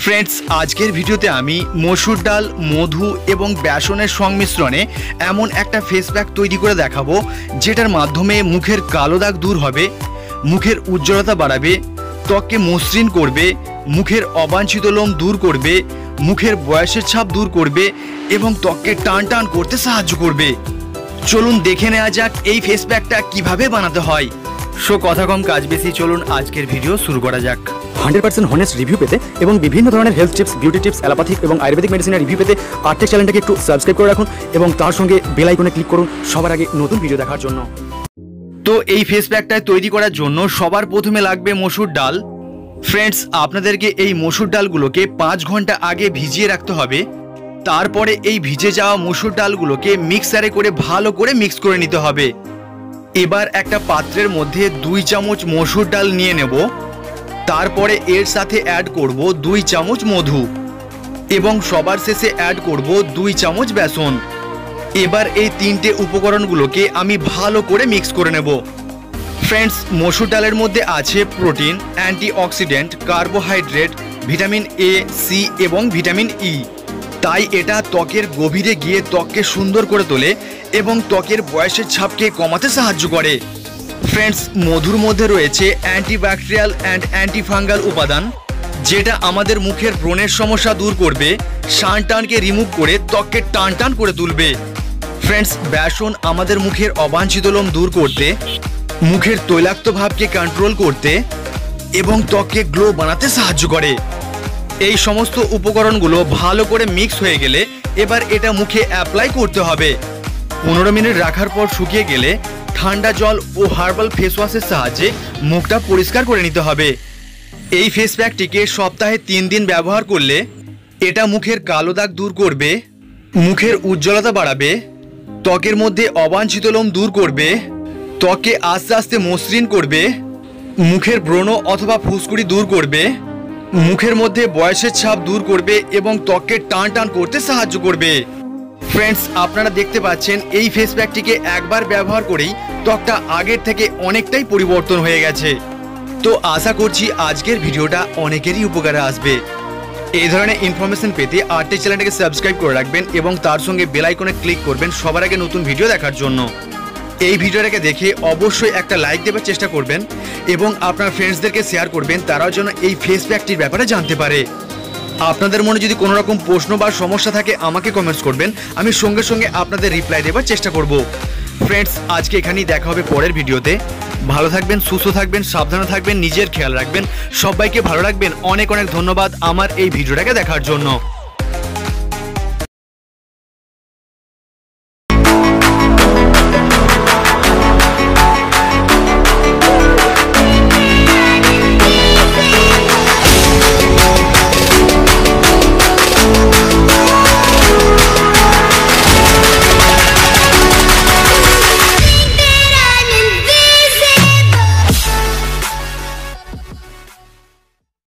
Friends आजकेर भिडियोते आमी मसूर डाल मधु एवं बेसনের সংমিশ্রণে এমন একটা फेस पैक তৈরি করে দেখাবো যেটার মাধ্যমে মুখের কালো দাগ দূর হবে, মুখের উজ্জ্বলতা বাড়াবে, ত্বককে মসৃণ করবে, মুখের অবাঞ্ছিত লোম দূর করবে, মুখের বয়সের ছাপ দূর করবে এবং ত্বককে টান টান করতে সাহায্য করবে। চলুন দেখে নেওয়া যাক এই फेस पैकটা কিভাবে বানাতে হয়। সো কথা কম কাজ বেশি, চলুন আজকের ভিডিও শুরু করা যাক। 100% হনেস্ট রিভিউ পেতে এবং বিভিন্ন ধরনের health tips, beauty tips, allopathic এবং আয়ুর্বেদিক মেডিসিনের রিভিউ পেতে আর্টেক চ্যানেলটাকে একটু সাবস্ক্রাইব করে রাখুন এবং তার সঙ্গে বেল আইকনে ক্লিক করুন সবার আগে নতুন ভিডিও দেখার জন্য। তো এই फेस पैकটা তৈরি করার জন্য সবার প্রথমে লাগবে মসুর ডাল। ফ্রেন্ডস, আপনাদেরকে এই মসুর ডালগুলোকে 5 ঘন্টা আগে ভিজিয়ে রাখতে হবে। তারপরে এই ভিজে যাওয়া মসুর ডালগুলোকে মিক্সারে করে ভালো করে মিক্স করে নিতে হবে। এবার একটা পাত্রের মধ্যে 2 চামচ মসুর ডাল নিয়ে নেব। তারপরে এর সাথে অ্যাড করব 2 চামচ মধু এবং সবার শেষে অ্যাড করব 2 চামচ বেসন। এবার এই তিনটে উপকরণগুলোকে আমি ভালো করে মিক্স করে নেব। ফ্রেন্ডস, মসুর ডালের মধ্যে আছে protein, antioxidant, carbohydrate, vitamin A, C এবং ভিটামিন ই। তাই এটা ত্বকের গভীরে গিয়ে ত্বককে সুন্দর করে তোলে এবং ত্বকের বয়সের ছাপকে কমাতে সাহায্য করে। ফ্রেন্ডস, মধুর মধ্যে রয়েছে অ্যান্টিব্যাকটেরিয়াল অ্যান্ড অ্যান্টিফাঙ্গাল উপাদান, যেটা আমাদের মুখের ব্রণের সমস্যা দূর করবে, শান টানকে রিমুভ করে ত্বককে টান টান করে তুলবে। ফ্রেন্ডস, বেসন আমাদের মুখের অবাঞ্ছিত লোম দূর করতে, মুখের তৈলাক্ত ভাবকে কন্ট্রোল করতে এবং ত্বককে গ্লো বানাতে সাহায্য করে। এই সমস্ত উপকরণগুলো ভালো করে মিক্স হয়ে গেলে এবার এটা মুখে অ্যাপ্লাই করতে হবে। 15 মিনিট রাখার পর শুকিয়ে গেলে ঠান্ডা জল ও হার্বাল ফেস ওয়াশের সাহায্যে মুখটা পরিষ্কার করে নিতে হবে। এই ফেস প্যাকটিকে সপ্তাহে 3 দিন ব্যবহার করলে এটা মুখের কালো দাগ দূর করবে, মুখের উজ্জ্বলতা বাড়াবে, ত্বকের মধ্যে অবাঞ্ছিত লোম দূর করবে, ত্বককে আস্তে আস্তে মসৃণ করবে, মুখের ব্রণ অথবা ফুসকুড়ি দূর করবে, মুখের মধ্যে বয়সের ছাপ দূর করবে এবং ত্বককে টান টান করতে সাহায্য করবে। ফ্রেন্ডস, আপনারা দেখতে পাচ্ছেন এই ফেস প্যাকটিকে একবার ব্যবহার করেই ত্বকটা আগের থেকে অনেকটাই পরিবর্তন হয়ে গেছে। তো আশা করছি আজকের ভিডিওটা অনেকেরই উপকারে আসবে। এই ধরনের ইনফরমেশন পেতে আর্টেক চ্যানেলটাকে সাবস্ক্রাইব করে রাখবেন এবং তার সঙ্গে বেল আইকনে ক্লিক করবেন সবার আগে নতুন ভিডিও দেখার জন্য। এই ভিডিওটাকে দেখে অবশ্যই একটা লাইক দেওয়ার চেষ্টা করবেন এবং আপনার ফ্রেন্ডসদেরকে শেয়ার করবেন, তারাও যেন এই ফেস প্যাকটির ব্যাপারে জানতে পারে। আপনাদের মনে যদি কোনো রকম প্রশ্ন বা সমস্যা থাকে আমাকে কমেন্টস করবেন, আমি সঙ্গে সঙ্গে আপনাদের রিপ্লাই দেওয়ার চেষ্টা করব। ফ্রেন্ডস, আজকে এখানেই দেখা হবে পরের ভিডিওতে। ভালো থাকবেন, সুস্থ থাকবেন, সাবধানে থাকবেন, নিজের খেয়াল রাখবেন, সবাইকে ভালো রাখবেন। অনেক অনেক ধন্যবাদ আমার এই ভিডিওটাকে দেখার জন্য।